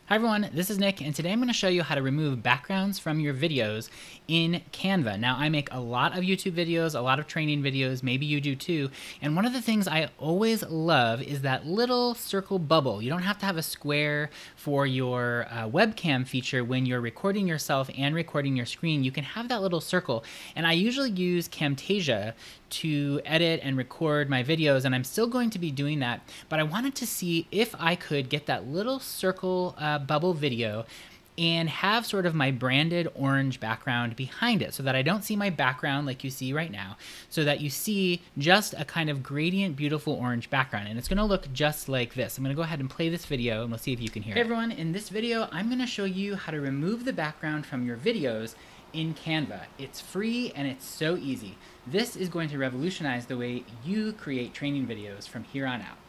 Hi everyone, this is Nick, and today I'm going to show you how to remove backgrounds from your videos in Canva. Now, I make a lot of YouTube videos, a lot of training videos, maybe you do too, and one of the things I always love is that little circle bubble. You don't have to have a square for your webcam feature when you're recording yourself and recording your screen. You can have that little circle, and I usually use Camtasia to edit and record my videos, and I'm still going to be doing that, but I wanted to see if I could get that little circle bubble video and have sort of my branded orange background behind it so that I don't see my background like you see right now, so that you see just a kind of gradient, beautiful orange background, and it's going to look just like this. I'm going to go ahead and play this video and we'll see if you can hear it. Hey everyone, in this video I'm going to show you how to remove the background from your videos in Canva. It's free and it's so easy. This is going to revolutionize the way you create training videos from here on out.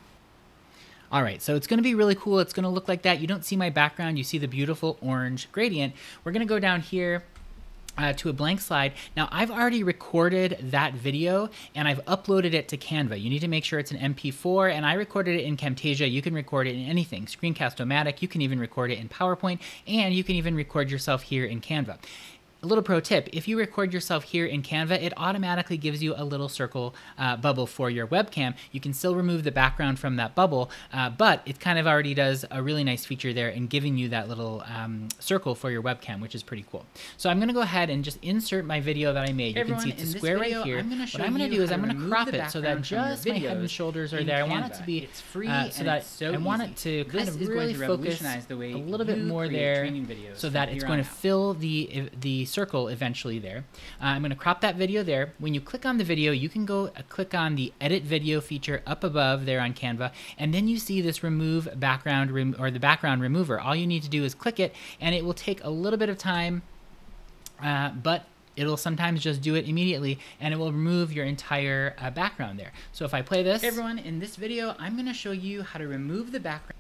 All right, so it's going to be really cool. It's going to look like that. You don't see my background. You see the beautiful orange gradient. We're going to go down here to a blank slide. Now, I've already recorded that video and I've uploaded it to Canva. You need to make sure it's an MP4, and I recorded it in Camtasia. You can record it in anything. Screencast-O-Matic. You can even record it in PowerPoint, and you can even record yourself here in Canva. A little pro tip, if you record yourself here in Canva, it automatically gives you a little circle bubble for your webcam. You can still remove the background from that bubble, but it kind of already does a really nice feature there in giving you that little circle for your webcam, which is pretty cool. So I'm going to go ahead and just insert my video that I made. You can see it's a square right here. What I'm going to do is I'm going to crop it so that just my head and shoulders are there. I want it to be free so that I want it to kind of really focus a little bit more there so that it's going to fill the circle eventually there. I'm going to crop that video there. When you click on the video, you can go click on the edit video feature up above there on Canva, and then you see this remove background or the background remover. All you need to do is click it, and it will take a little bit of time, but it'll sometimes just do it immediately, and it will remove your entire background there. So if I play this, hey everyone, in this video I'm going to show you how to remove the background.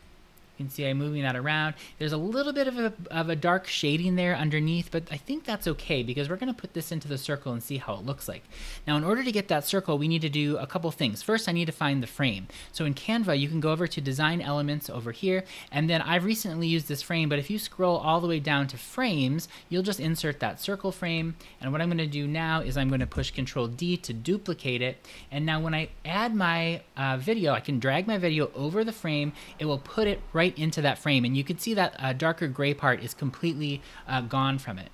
You can see I'm moving that around. There's a little bit of a dark shading there underneath, but I think that's okay because we're going to put this into the circle and see how it looks like. Now, in order to get that circle, we need to do a couple things. First, I need to find the frame. So in Canva, you can go over to Design Elements over here, and then I've recently used this frame, but if you scroll all the way down to Frames, you'll just insert that circle frame. And what I'm going to do now is I'm going to push Control-D to duplicate it. And now when I add my video, I can drag my video over the frame. It will put it right into that frame, and you can see that darker gray part is completely gone from it.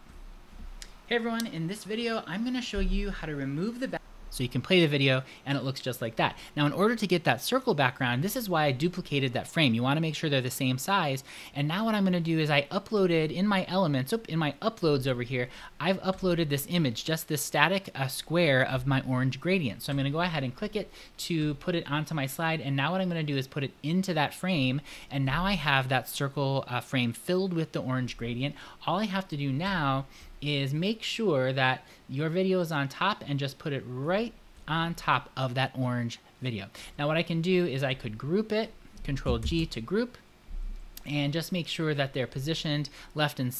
Hey everyone, in this video I'm going to show you how to remove the background. So you can play the video and it looks just like that. Now, in order to get that circle background, this is why I duplicated that frame. You want to make sure they're the same size. And now what I'm going to do is I uploaded in my elements, in my uploads over here, I've uploaded this image, just this static square of my orange gradient. So I'm going to go ahead and click it to put it onto my slide. And now what I'm going to do is put it into that frame. And now I have that circle frame filled with the orange gradient. All I have to do now is make sure that your video is on top and just put it right on top of that orange video. Now what I can do is I could group it, Control-G to group, and just make sure that they're positioned left and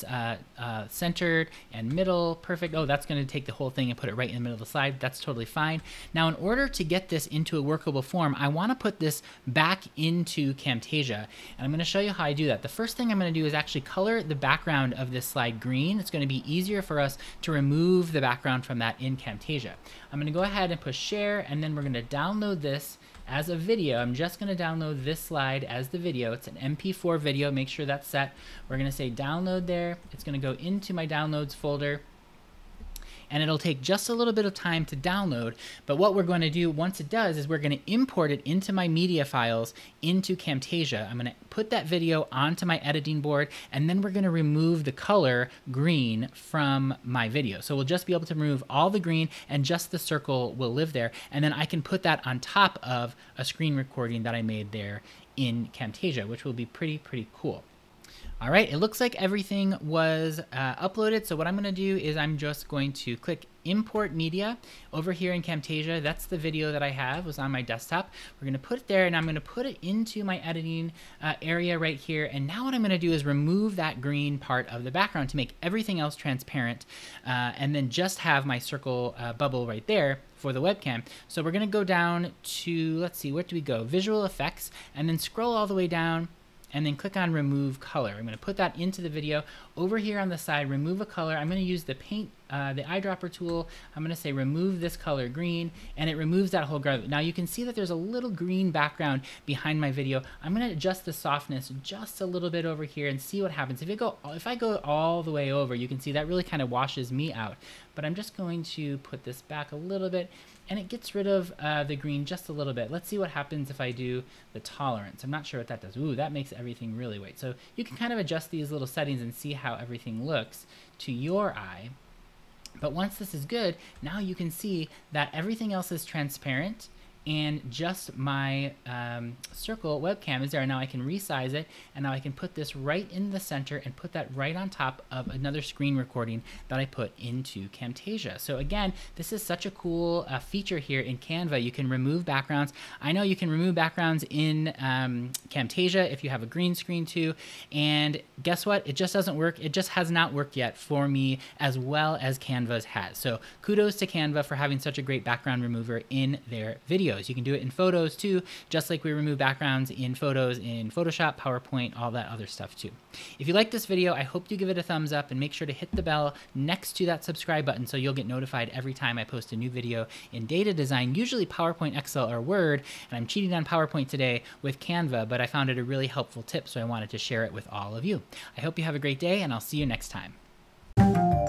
centered and middle. Perfect. Oh, that's going to take the whole thing and put it right in the middle of the slide. That's totally fine. Now, in order to get this into a workable form, I want to put this back into Camtasia, and I'm going to show you how I do that. The first thing I'm going to do is actually color the background of this slide green. It's going to be easier for us to remove the background from that in Camtasia. I'm going to go ahead and push share, and then we're going to download this as a video. I'm just going to download this slide as the video. It's an MP4 video. Make sure that's set. We're going to say download there. It's going to go into my downloads folder, and it'll take just a little bit of time to download. But what we're going to do once it does is we're going to import it into my media files into Camtasia. I'm going to put that video onto my editing board, and then we're going to remove the color green from my video. So we'll just be able to remove all the green, and just the circle will live there. And then I can put that on top of a screen recording that I made there in Camtasia, which will be pretty cool. All right, it looks like everything was uploaded. So what I'm going to do is I'm just going to click Import Media over here in Camtasia. That's the video that I have, was on my desktop. We're going to put it there, and I'm going to put it into my editing area right here. And now what I'm going to do is remove that green part of the background to make everything else transparent, and then just have my circle bubble right there for the webcam. So we're going to go down to, let's see, where do we go? Visual Effects, and then scroll all the way down and then click on remove color. I'm going to put that into the video. Over here on the side, remove a color. I'm going to use the paint, the eyedropper tool. I'm going to say remove this color green, and it removes that whole graph. Now you can see that there's a little green background behind my video. I'm going to adjust the softness just a little bit over here and see what happens. If I go all the way over, you can see that really kind of washes me out. But I'm just going to put this back a little bit, and it gets rid of the green just a little bit. Let's see what happens if I do the tolerance. I'm not sure what that does. Ooh, that makes everything really white. So you can kind of adjust these little settings and see how everything looks to your eye. But once this is good, now you can see that everything else is transparent, and just my circle webcam is there. Now I can resize it, and now I can put this right in the center and put that right on top of another screen recording that I put into Camtasia. So again, this is such a cool feature here in Canva. You can remove backgrounds. I know you can remove backgrounds in Camtasia if you have a green screen too, and guess what? It just doesn't work. It just has not worked yet for me as well as Canva's has. So kudos to Canva for having such a great background remover in their videos. You can do it in photos too, just like we remove backgrounds in photos in Photoshop, PowerPoint, all that other stuff too. If you like this video, I hope you give it a thumbs up and make sure to hit the bell next to that subscribe button so you'll get notified every time I post a new video in data design, usually PowerPoint, Excel, or Word. And I'm cheating on PowerPoint today with Canva, but I found it a really helpful tip, so I wanted to share it with all of you. I hope you have a great day, and I'll see you next time.